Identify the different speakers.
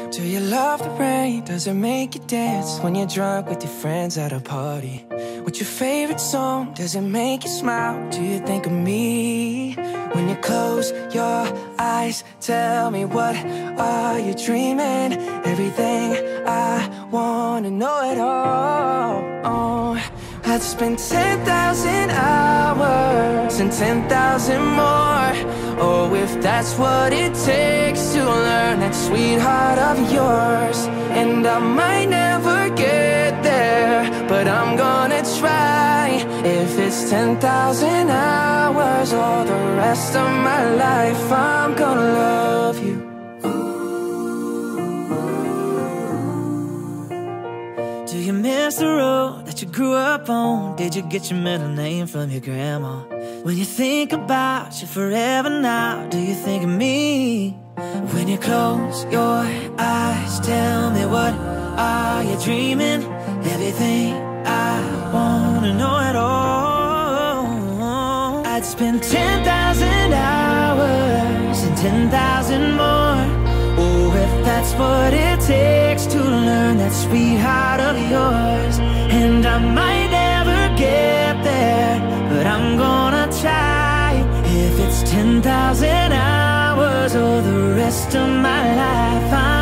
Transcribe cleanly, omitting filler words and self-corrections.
Speaker 1: Do you love the rain? Does it make you dance when you're drunk with your friends at a party? What's your favorite song? Does it make you smile? Do you think of me? When you close your eyes, tell me, what are you dreaming? Everything I wanna know it all. Oh, I'd spend 10,000 hours and 10,000 more. Oh, if that's what it takes to learn that sweetheart of yours. And I might never get there, but I'm gonna try. If it's 10,000 hours or the rest of my life, I'm gonna love you. Do you miss the road that you grew up on? Did you get your middle name from your grandma? When you think about you forever now, do you think of me? When you close your eyes, tell me, what are you dreaming? Everything I wanna know at all. I'd spend 10,000 hours and 10,000 more. Oh, if that's what it takes to learn that sweetheart of yours. And I might never get there, but I'm gonna try. If it's 10,000 hours or the rest of my life,